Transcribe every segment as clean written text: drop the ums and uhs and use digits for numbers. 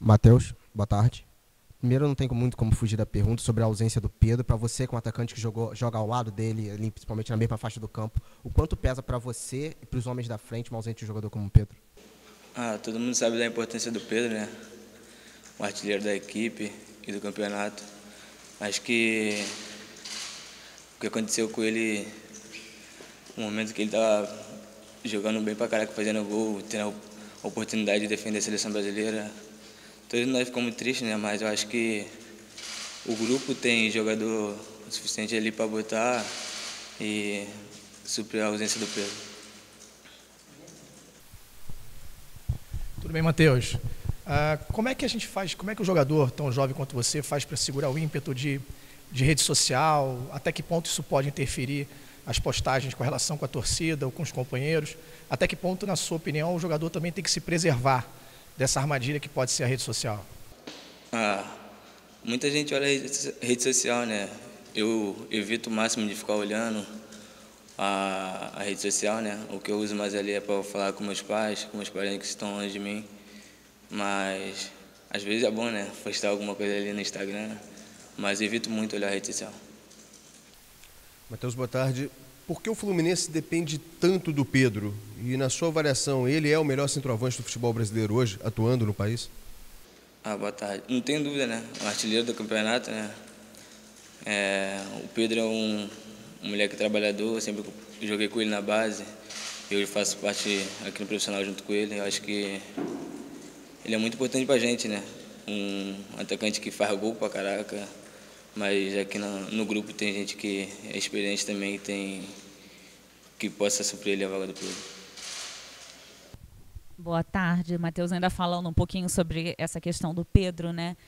Matheus, boa tarde. Primeiro, não tem muito como fugir da pergunta sobre a ausência do Pedro. Para você, com um atacante que joga ao lado dele, ali, principalmente na mesma faixa do campo, o quanto pesa para você e para os homens da frente um ausente jogador como o Pedro? Todo mundo sabe da importância do Pedro, né? O artilheiro da equipe e do campeonato. Acho que o que aconteceu com ele, no momento que ele estava jogando bem pra caraca, fazendo gol, tendo a oportunidade de defender a seleção brasileira, todos nós ficamos tristes, né? Mas eu acho que o grupo tem jogador o suficiente ali para botar e suprir a ausência do Pedro. Tudo bem, Matheus? Como é que a gente faz, como é que o jogador tão jovem quanto você faz para segurar o ímpeto de rede social? Até que ponto isso pode interferir as postagens com a relação com a torcida ou com os companheiros? Até que ponto, na sua opinião, o jogador também tem que se preservar dessa armadilha que pode ser a rede social? Muita gente olha a rede social, né? Eu evito o máximo de ficar olhando a rede social, né? O que eu uso mais ali é para falar com meus pais, com meus parentes que estão longe de mim. Mas às vezes é bom, né? Postar alguma coisa ali no Instagram, mas evito muito olhar a rede social. Matheus, boa tarde. Por que o Fluminense depende tanto do Pedro? E na sua avaliação, ele é o melhor centroavante do futebol brasileiro hoje, atuando no país? Boa tarde. Não tem dúvida, né? O artilheiro do campeonato, né? O Pedro é um moleque trabalhador, sempre joguei com ele na base. Eu faço parte aqui no profissional junto com ele. Eu acho que ele é muito importante pra gente, né? Um atacante que faz gol pra caraca, mas aqui no grupo tem gente que é experiente também e que possa suprir ele a vaga do Pedro. Boa tarde, Matheus, ainda falando um pouquinho sobre essa questão do Pedro, né?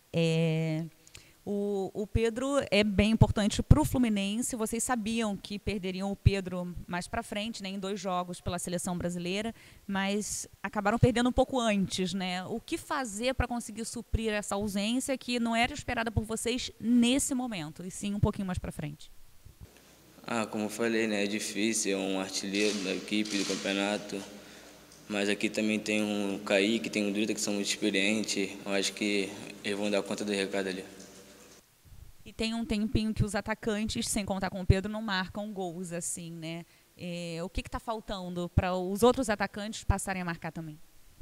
O Pedro é bem importante para o Fluminense. Vocês sabiam que perderiam o Pedro mais para frente, né, em 2 jogos pela seleção brasileira, mas acabaram perdendo um pouco antes, né? O que fazer para conseguir suprir essa ausência que não era esperada por vocês nesse momento, e sim um pouquinho mais para frente? Como eu falei, né, é difícil, é um artilheiro da equipe, do campeonato, mas aqui também tem um Kaique, tem um Drita que são muito experientes. Eu acho que eles vão dar conta do recado ali. E tem um tempinho que os atacantes, sem contar com o Pedro, não marcam gols assim, né? O que está faltando para os outros atacantes passarem a marcar também?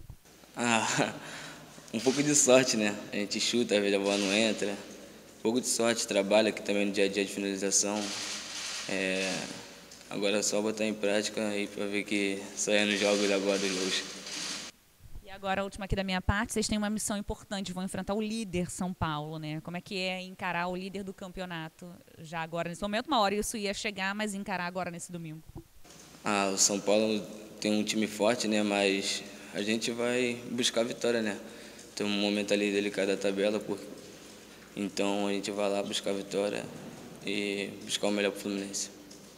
Um pouco de sorte, né? A gente chuta, às vezes a bola não entra. Um pouco de sorte, trabalha aqui também no dia a dia de finalização. Agora é só botar em prática aí para ver que saia nos jogos agora dos gols. E agora, a última aqui da minha parte, vocês têm uma missão importante, vão enfrentar o líder São Paulo, né? Como é que é encarar o líder do campeonato já agora, nesse momento? Uma hora isso ia chegar, mas encarar agora nesse domingo. O São Paulo tem um time forte, né? Mas a gente vai buscar a vitória, né? Tem um momento ali delicado da tabela, então a gente vai lá buscar a vitória e buscar o melhor para o Fluminense.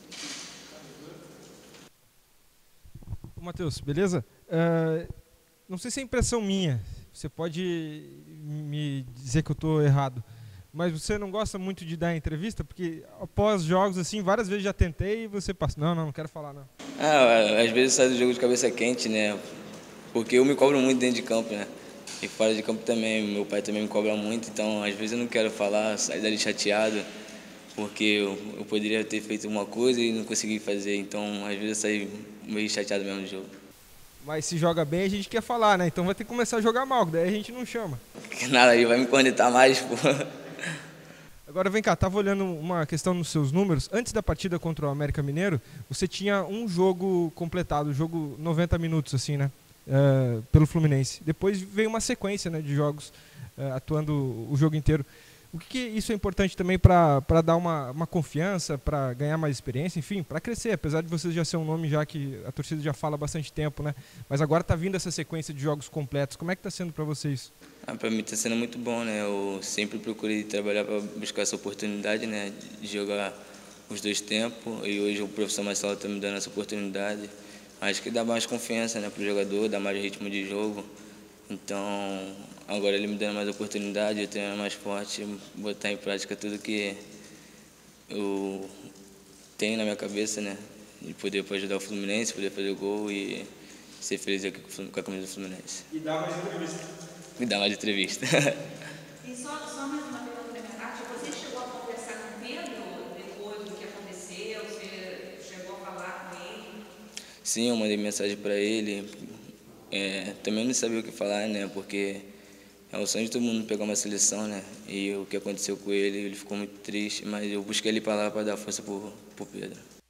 Matheus, beleza? Não sei se é impressão minha, você pode me dizer que eu estou errado, mas você não gosta muito de dar entrevista? Porque após jogos, assim, várias vezes já tentei e você passa, não quero falar, não. Às vezes sai do jogo de cabeça quente, né? Porque eu me cobro muito dentro de campo, né? E fora de campo também, meu pai também me cobra muito, então às vezes eu não quero falar, sair dali chateado, porque eu poderia ter feito uma coisa e não consegui fazer, então às vezes eu saio meio chateado mesmo do jogo. Mas se joga bem, a gente quer falar, né? Então vai ter que começar a jogar mal, daí a gente não chama. Que nada, aí vai me cornetar mais, pô. Agora vem cá, tava olhando uma questão nos seus números. Antes da partida contra o América Mineiro, você tinha um jogo completado, jogo 90 minutos, assim, né? Pelo Fluminense. Depois veio uma sequência, né, de jogos atuando o jogo inteiro. O que isso é importante também para dar uma confiança, para ganhar mais experiência, enfim, para crescer, apesar de vocês já ser um nome já que a torcida já fala há bastante tempo, né? Mas agora está vindo essa sequência de jogos completos. Como é que está sendo para vocês? Para mim está sendo muito bom, né? Eu sempre procurei trabalhar para buscar essa oportunidade, né, de jogar os 2 tempos, e hoje o professor Marcelo está me dando essa oportunidade. Acho que dá mais confiança, né, para o jogador, dá mais ritmo de jogo. Então, agora ele me dando mais oportunidade, eu treinando mais forte, botar em prática tudo que eu tenho na minha cabeça, né? De poder ajudar o Fluminense, poder fazer gol e ser feliz aqui com a camisa do Fluminense. E dar mais entrevista. me dar mais entrevista. E só mais uma pergunta da minha parte, você chegou a conversar com o Pedro depois do que aconteceu? Você chegou a falar com ele? Sim, eu mandei mensagem para ele. Também não sabia o que falar, né? Porque é o sonho de todo mundo pegar uma seleção, né? E o que aconteceu com ele, ele ficou muito triste, mas eu busquei ele para lá para dar força pro Pedro.